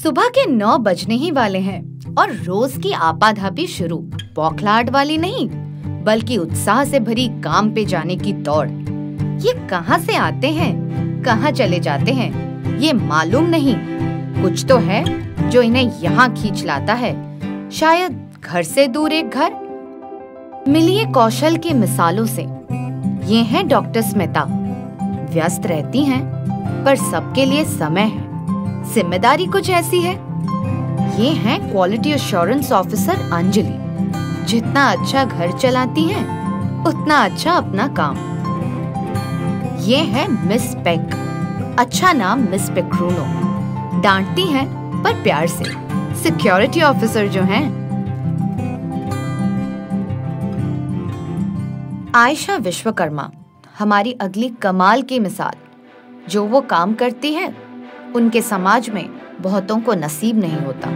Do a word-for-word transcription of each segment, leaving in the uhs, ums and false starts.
सुबह के नौ बजने ही वाले हैं और रोज की आपाधापी शुरू। बौखलाहट वाली नहीं, बल्कि उत्साह से भरी काम पे जाने की दौड़। ये कहाँ से आते हैं, कहाँ चले जाते हैं, ये मालूम नहीं। कुछ तो है जो इन्हें यहाँ खींच लाता है। शायद घर से दूर एक घर। मिलिए कौशल की मिसालों से। ये हैं डॉक्टर स्मिता। व्यस्त रहती हैं, पर सबके लिए समय है। जिम्मेदारी कुछ ऐसी है। ये हैं क्वालिटी एश्योरेंस ऑफिसर अंजलि। जितना अच्छा घर चलाती हैं, उतना अच्छा अपना काम। ये है मिस पेक। अच्छा नाम मिस पेक्रूनो। डांटती हैं पर प्यार से। सिक्योरिटी ऑफिसर जो हैं। आयशा विश्वकर्मा हमारी अगली कमाल की मिसाल। जो वो काम करती है, उनके समाज में बहुतों को नसीब नहीं होता।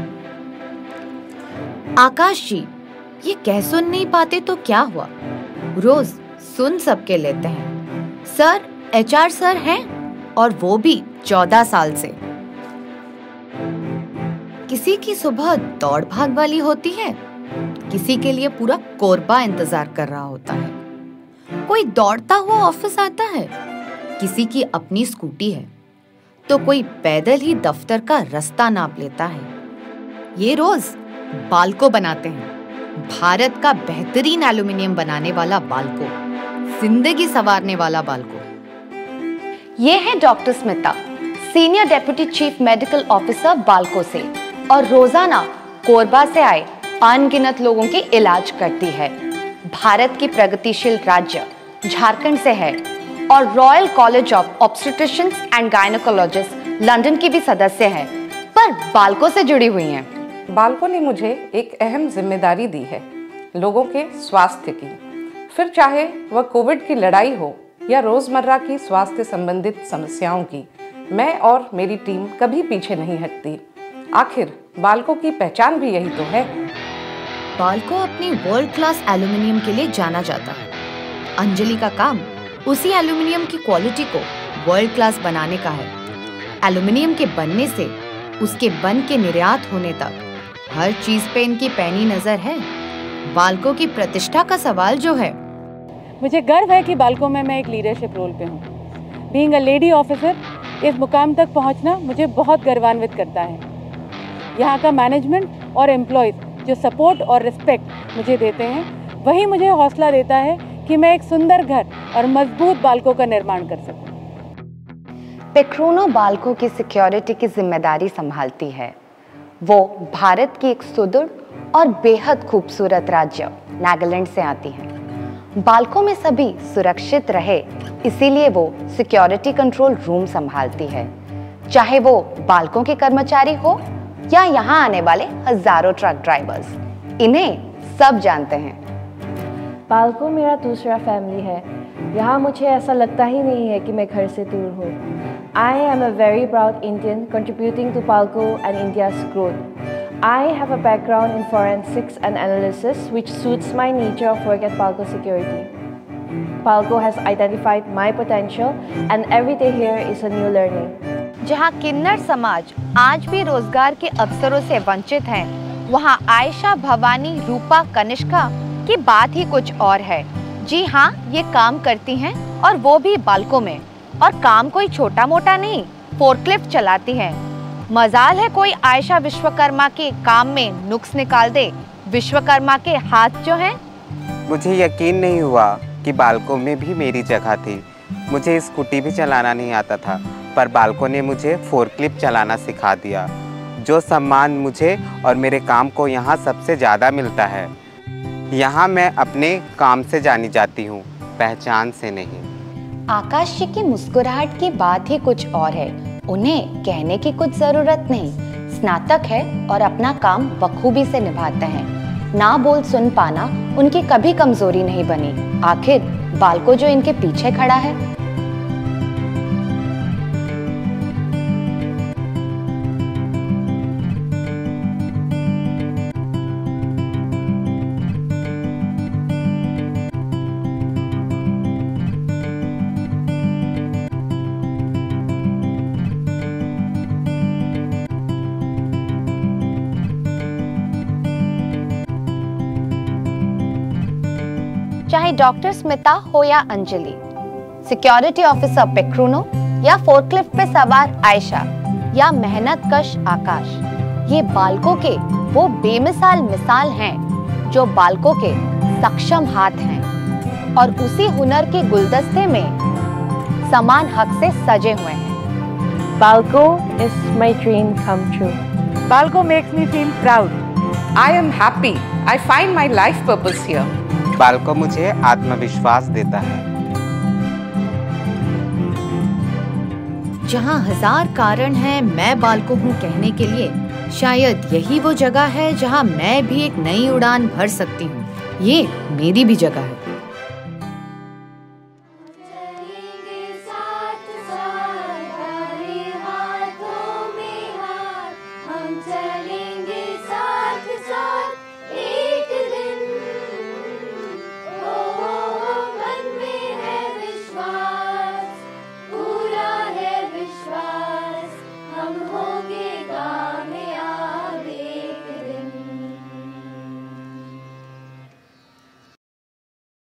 आकाश जी, ये कह सुन नहीं पाते तो क्या हुआ? रोज सुन सबके लेते हैं। सर एचआर सर हैं, और वो भी चौदह साल से। किसी की सुबह दौड़ भाग वाली होती है, किसी के लिए पूरा कोरबा इंतजार कर रहा होता है। कोई दौड़ता हुआ ऑफिस आता है, किसी की अपनी स्कूटी है, तो कोई पैदल ही दफ्तर का रास्ता नाप लेता है। ये रोज बाल्को बनाते हैं। भारत का बेहतरीन एल्युमिनियम बनाने वाला बाल्को, जिंदगी संवारने वाला बाल्को। ये है doctor Smita, senior deputy chief medical officer Balco से, और रोजाना कोरबा से आए अनगिनत लोगों की इलाज करती है। भारत की प्रगतिशील राज्य झारखंड से है और royal college of obstetricians and gynaecologist London की भी सदस्य हैं, पर बाल्को से जुड़ी हुई हैं। बाल्को ने मुझे एक अहम जिम्मेदारी दी है, लोगों के स्वास्थ्य की। फिर चाहे वह कोविड की लड़ाई हो या रोजमर्रा की स्वास्थ्य संबंधित समस्याओं की, मैं और मेरी टीम कभी पीछे नहीं हटती। आखिर बाल्को की पहचान भी यही तो है। बाल्को अपनी वर्ल्ड क्लास एल्युमिनियम के लिए जाना जाता है। अंजलि का काम उसी एल्युमिनियम की क्वालिटी को वर्ल्ड क्लास बनाने का है। एल्युमिनियम के बनने से उसके बन के निर्यात होने तक हर चीज पे इनकी पैनी नजर है। बाल्को की प्रतिष्ठा का सवाल जो है, मुझे गर्व है कि बाल्को में मैं एक लीडरशिप रोल पे हूँ। बीइंग अ लेडी ऑफिसर, इस मुकाम तक पहुँचना मुझे बहुत गर्वान्वित करता है। यहाँ का मैनेजमेंट और एम्प्लॉयज जो सपोर्ट और रिस्पेक्ट मुझे देते हैं, वही मुझे हौसला देता है कि मैं एक सुंदर घर और मजबूत बाल्को का निर्माण कर सकूं। पेक्रूनो बाल्को की सिक्योरिटी की जिम्मेदारी संभालती है। वो भारत की एक सुदृढ़ और बेहद खूबसूरत राज्य नागालैंड से आती है। बाल्को में सभी सुरक्षित रहे, इसीलिए वो सिक्योरिटी कंट्रोल रूम संभालती है। चाहे वो बाल्को के कर्मचारी हो या यहाँ आने वाले हजारों ट्रक ड्राइवर्स, इन्हें सब जानते हैं। बाल्को मेरा दूसरा फैमिली है। यहाँ मुझे ऐसा लगता ही नहीं है कि मैं घर से दूर हूँ। I am a very proud Indian contributing to Balco and India's growth. I have a background in forensics and analysis which suits my nature of work at Balco Security. Balco has identified my potential and every day here is a new learning. जहाँ किन्नर समाज आज भी रोजगार के अवसरों से वंचित हैं, वहाँ आयशा, भवानी, रूपा, कनिष्का की बात ही कुछ और है। जी हाँ, ये काम करती हैं, और वो भी बाल्को में। और काम कोई छोटा मोटा नहीं, फोर्कलिफ्ट चलाती हैं। मजाल है कोई आयशा विश्वकर्मा के काम में नुक्स निकाल दे। विश्वकर्मा के हाथ जो हैं। मुझे यकीन नहीं हुआ कि बाल्को में भी मेरी जगह थी। मुझे स्कूटी भी चलाना नहीं आता था, पर बाल्को ने मुझे फोर्कलिफ्ट चलाना सिखा दिया। जो सम्मान मुझे और मेरे काम को यहाँ सबसे ज़्यादा मिलता है। यहाँ मैं अपने काम से जानी जाती हूँ, पहचान से नहीं। आकाश जी की मुस्कुराहट की बात ही कुछ और है। उन्हें कहने की कुछ जरूरत नहीं। स्नातक है और अपना काम बखूबी से निभाते हैं। ना बोल सुन पाना उनकी कभी कमजोरी नहीं बनी। आखिर बाल्को जो इनके पीछे खड़ा है। चाहे डॉक्टर स्मिता हो या अंजलि, सिक्योरिटी ऑफिसर पेक्रूनो या फोर्कलिफ्ट पे सवार आयशा या मेहनत कश आकाश, ये बालकों के वो बेमिसाल मिसाल हैं जो बालकों के सक्षम हाथ हैं और उसी हुनर के गुलदस्ते में समान हक से सजे हुए हैं। Balco is my dream come true. Balco makes me feel proud. I am happy. I find my life purpose here. बालको मुझे आत्मविश्वास देता है। जहाँ हजार कारण हैं मैं बालको हूँ कहने के लिए, शायद यही वो जगह है जहाँ मैं भी एक नई उड़ान भर सकती हूँ। ये मेरी भी जगह है।